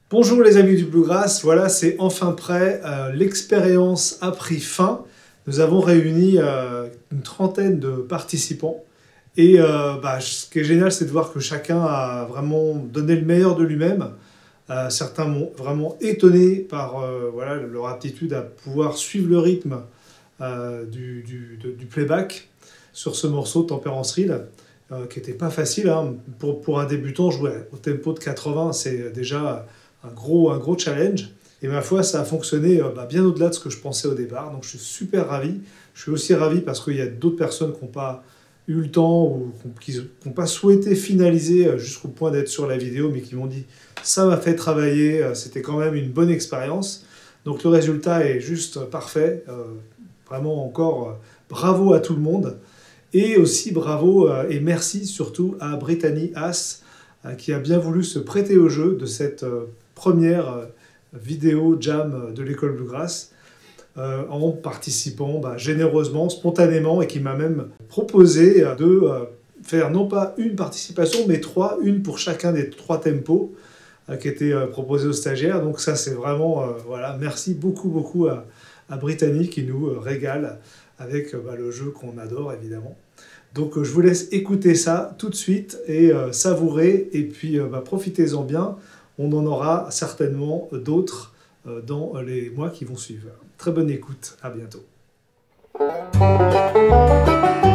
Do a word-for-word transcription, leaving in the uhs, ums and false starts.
Bonjour les amis du Bluegrass, voilà c'est enfin prêt, euh, l'expérience a pris fin. Nous avons réuni euh, une trentaine de participants et euh, bah, ce qui est génial c'est de voir que chacun a vraiment donné le meilleur de lui-même. Euh, certains m'ont vraiment étonné par euh, voilà, leur aptitude à pouvoir suivre le rythme euh, du, du, de, du playback sur ce morceau Tempérance Reel, euh, qui n'était pas facile. Hein. Pour, pour un débutant, jouer au tempo de quatre-vingts, c'est déjà un gros, un gros challenge. Et ma foi, ça a fonctionné euh, bah, bien au-delà de ce que je pensais au départ. Donc je suis super ravi. Je suis aussi ravi parce qu'il y a d'autres personnes qui n'ont pas eu le temps ou qui n'ont pas souhaité finaliser jusqu'au point d'être sur la vidéo, mais qui m'ont dit ça m'a fait travailler, c'était quand même une bonne expérience. Donc le résultat est juste parfait. Euh, vraiment encore euh, bravo à tout le monde. Et aussi bravo euh, et merci surtout à Brittany Haas euh, qui a bien voulu se prêter au jeu de cette euh, première euh, vidéo jam de l'école Bluegrass. Euh, en participant bah, généreusement, spontanément, et qui m'a même proposé de euh, faire non pas une participation, mais trois, une pour chacun des trois tempos euh, qui étaient euh, proposés aux stagiaires. Donc ça, c'est vraiment, euh, voilà, merci beaucoup, beaucoup à, à Brittany qui nous euh, régale avec euh, bah, le jeu qu'on adore, évidemment. Donc euh, je vous laisse écouter ça tout de suite et euh, savourer, et puis euh, bah, profitez-en bien. On en aura certainement d'autres dans les mois qui vont suivre. Très bonne écoute, à bientôt.